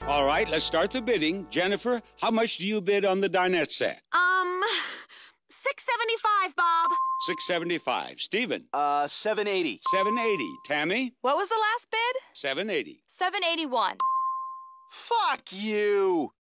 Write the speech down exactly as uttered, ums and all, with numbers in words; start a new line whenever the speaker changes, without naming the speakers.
All right, let's start the bidding. Jennifer, how much do you bid on the dinette set?
Um, six seventy-five, Bob.
six seventy-five. Stephen?
Uh, seven eighty.
seven eighty. Tammy?
What was the last bid?
seven eighty.
seven eighty-one.
Fuck you!